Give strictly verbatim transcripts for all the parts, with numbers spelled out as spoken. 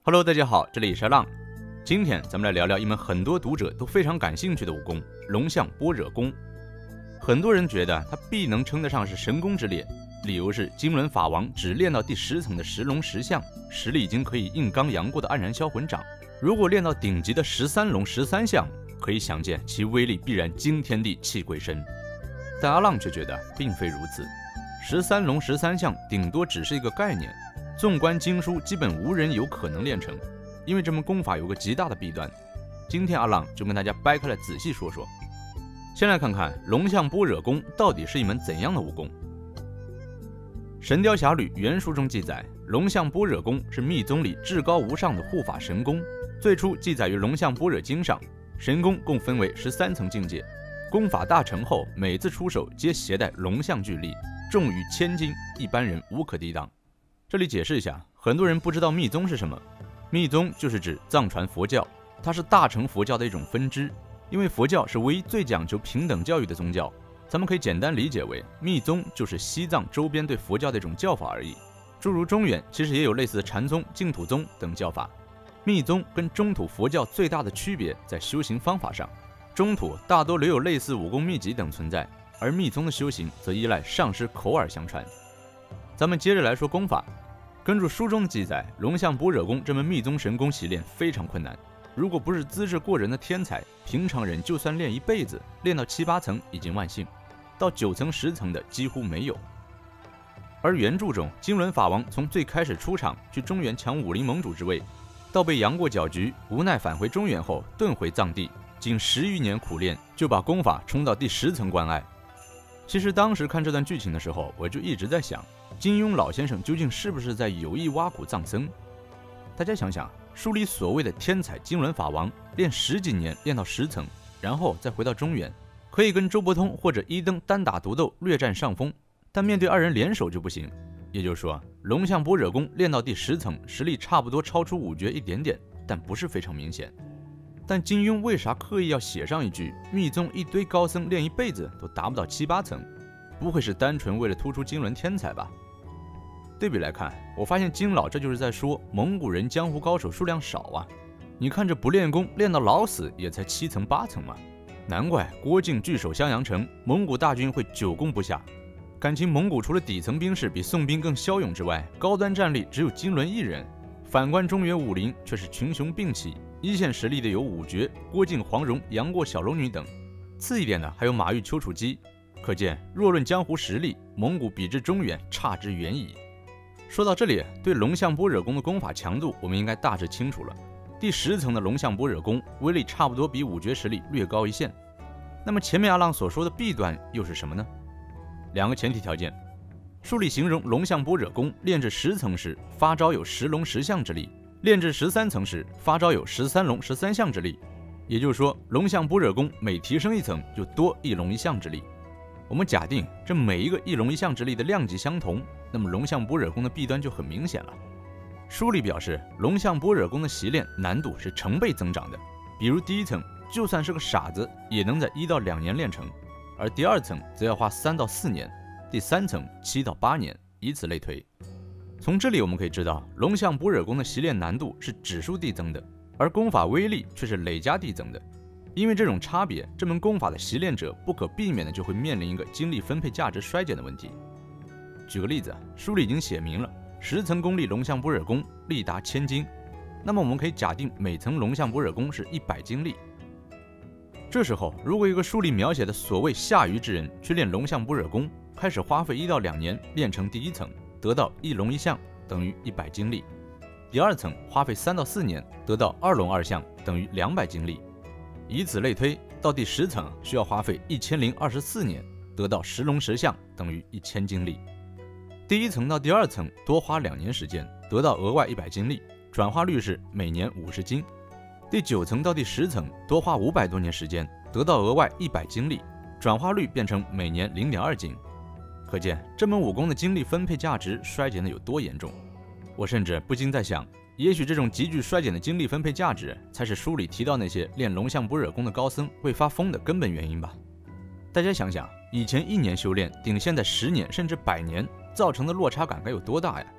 Hello， 大家好，这里是浪。今天咱们来聊聊一门很多读者都非常感兴趣的武功——龙象般若功。很多人觉得它必能称得上是神功之列，理由是金轮法王只练到第十层的十龙十象，实力已经可以硬刚杨过的黯然销魂掌。如果练到顶级的十三龙十三象，可以想见其威力必然惊天地泣鬼神。但阿浪却觉得并非如此，十三龙十三象顶多只是一个概念。纵观经书，基本无人有可能练成，因为这门功法有个极大的弊端。今天阿浪就跟大家掰开来仔细说说。先来看看龙象般若功到底是一门怎样的武功。《神雕侠侣》原书中记载，龙象般若功是密宗里至高无上的护法神功，最初记载于《龙象般若经》上。神功共分为十三层境界，功法大成后，每次出手皆携带龙象巨力，重逾千斤，一般人无可抵挡。这里解释一下，很多人不知道密宗是什么。密宗就是指藏传佛教，它是大乘佛教的一种分支。因为佛教是唯一最讲究平等教育的宗教，咱们可以简单理解为密宗就是西藏周边对佛教的一种教法而已。诸如中原其实也有类似的禅宗、净土宗等教法。密宗跟中土佛教最大的区别在修行方法上，中土大多留有类似武功秘籍等存在，而密宗的修行则依赖上师口耳相传。咱们接着来说功法。根据书中的记载，龙象般若功这门密宗神功习练非常困难，如果不是资质过人的天才，平常人就算练一辈子，练到七八层已经万幸，到九层十层的几乎没有。而原著中，金轮法王从最开始出场去中原抢武林盟主之位，到被杨过搅局，无奈返回中原后遁回藏地，仅十余年苦练就把功法冲到第十层关隘。其实当时看这段剧情的时候，我就一直在想，金庸老先生究竟是不是在有意挖苦藏僧？大家想想，书里所谓的天才金轮法王练十几年练到十层，然后再回到中原，可以跟周伯通或者一灯单打独斗略占上风，但面对二人联手就不行。也就是说，龙象般若功练到第十层，实力差不多超出五绝一点点，但不是非常明显。但金庸为啥刻意要写上一句密宗一堆高僧练一辈子都达不到七八层？不会是单纯为了突出金轮天才吧？对比来看，我发现金老这就是在说蒙古人江湖高手数量少啊！你看这不练功练到老死也才七层八层嘛，难怪郭靖据守襄阳城，蒙古大军会久攻不下。感情蒙古除了底层兵士比宋兵更骁勇之外，高端战力只有金轮一人。反观中原武林却是群雄并起，一线实力的有五绝、郭靖、黄蓉、杨过、小龙女等，次一点的还有马玉、丘处机。可见若论江湖实力，蒙古比之中原差之远矣。说到这里，对龙象般若功的功法强度我们应该大致清楚了。第十层的龙象般若功威力差不多比五绝实力略高一线。那么前面阿浪所说的弊端又是什么呢？两个前提条件。书里形容龙象般若功练至十层时发招有十龙十象之力，练至十三层时发招有十三龙十三象之力。也就是说，龙象般若功每提升一层就多一龙一象之力。我们假定这每一个一龙一象之力的量级相同，那么龙象般若功的弊端就很明显了。书里表示，龙象般若功的习练难度是成倍增长的，比如第一层就算是个傻子也能在一到两年练成，而第二层则要花三到四年，第三层七到八年，以此类推。从这里我们可以知道，龙象般若功的习练难度是指数递增的，而功法威力却是累加递增的。因为这种差别，这门功法的习练者不可避免的就会面临一个精力分配价值衰减的问题。举个例子，书里已经写明了十层功力龙象般若功力达千斤，那么我们可以假定每层龙象般若功是一百斤力。这时候，如果一个书里描写的所谓下愚之人去练龙象般若功，开始花费一到两年练成第一层，得到一龙一象等于一百斤力；第二层花费三到四年，得到二龙二象等于两百斤力。以此类推，到第十层需要花费一千零二十四年，得到十龙十象等于一千斤力。第一层到第二层多花两年时间，得到额外一百斤力，转化率是每年五十斤。第九层到第十层多花五百多年时间，得到额外一百斤力，转化率变成每年零点二斤。可见这门武功的精力分配价值衰减的有多严重。我甚至不禁在想，也许这种急剧衰减的精力分配价值，才是书里提到那些练龙象般若功的高僧会发疯的根本原因吧。大家想想，以前一年修炼顶现在十年甚至百年，造成的落差感该有多大呀？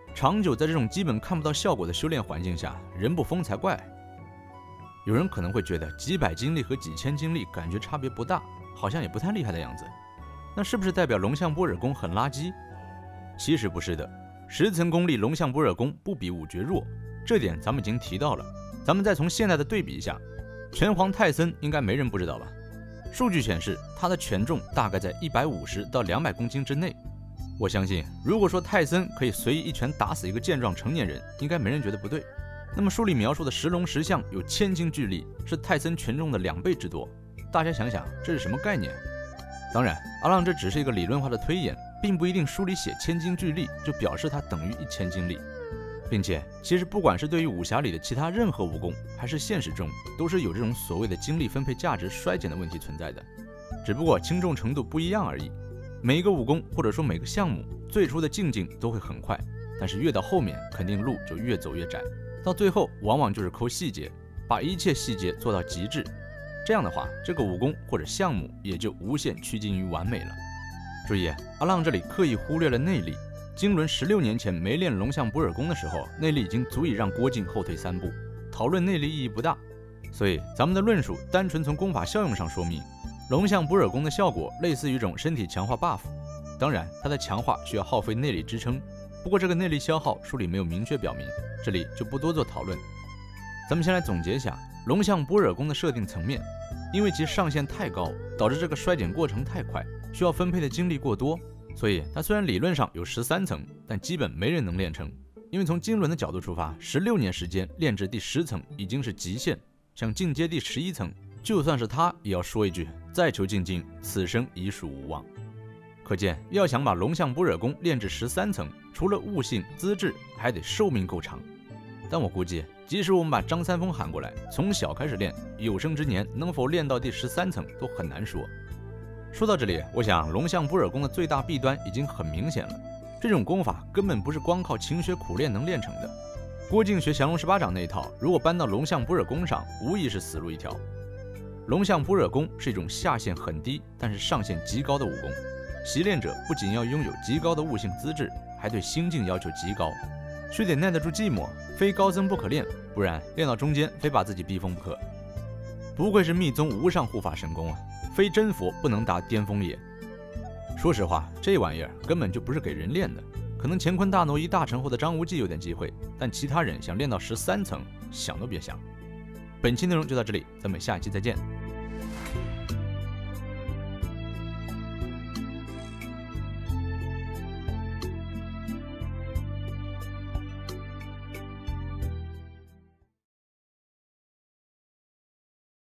长久在这种基本看不到效果的修炼环境下，人不疯才怪。有人可能会觉得几百金力和几千金力感觉差别不大，好像也不太厉害的样子，那是不是代表龙象般若功很垃圾？其实不是的，十层功力龙象般若功不比五绝弱，这点咱们已经提到了。咱们再从现在的对比一下，拳皇泰森应该没人不知道吧？数据显示他的权重大概在一百五十到两百公斤之内。我相信，如果说泰森可以随意一拳打死一个健壮成年人，应该没人觉得不对。那么书里描述的十龙十象有千斤巨力，是泰森权重的两倍之多。大家想想，这是什么概念？当然，阿浪这只是一个理论化的推演，并不一定书里写千斤巨力就表示它等于一千斤力。并且，其实不管是对于武侠里的其他任何武功，还是现实中，都是有这种所谓的精力分配价值衰减的问题存在的，只不过轻重程度不一样而已。每一个武功或者说每个项目，最初的进境都会很快，但是越到后面，肯定路就越走越窄。到最后往往就是抠细节，把一切细节做到极致，这样的话，这个武功或者项目也就无限趋近于完美了。注意，阿浪这里刻意忽略了内力。经纶十六年前没练龙象般若功的时候，内力已经足以让郭靖后退三步，讨论内力意义不大。所以咱们的论述单纯从功法效用上说明，龙象般若功的效果类似于一种身体强化 buff， 当然它的强化需要耗费内力支撑，不过这个内力消耗书里没有明确表明，这里就不多做讨论。咱们先来总结一下龙象般若功的设定层面，因为其上限太高，导致这个衰减过程太快，需要分配的精力过多，所以它虽然理论上有十三层，但基本没人能练成。因为从经纶的角度出发，十六年时间练至第十层已经是极限，想进阶第十一层，就算是他也要说一句再求进境，此生已属无望。可见要想把龙象般若功练至十三层，除了悟性资质，还得寿命够长。但我估计即使我们把张三丰喊过来，从小开始练，有生之年能否练到第十三层都很难说。说到这里，我想龙象般若功的最大弊端已经很明显了，这种功法根本不是光靠勤学苦练能练成的。郭靖学降龙十八掌那一套，如果搬到龙象般若功上，无疑是死路一条。龙象般若功是一种下限很低，但是上限极高的武功，习练者不仅要拥有极高的悟性资质，还对心境要求极高，须得耐得住寂寞，非高僧不可练，不然练到中间非把自己逼疯不可。不愧是密宗无上护法神功啊，非真佛不能达巅峰也。说实话，这玩意儿根本就不是给人练的，可能乾坤大挪移大成后的张无忌有点机会，但其他人想练到十三层，想都别想。本期内容就到这里，咱们下期再见。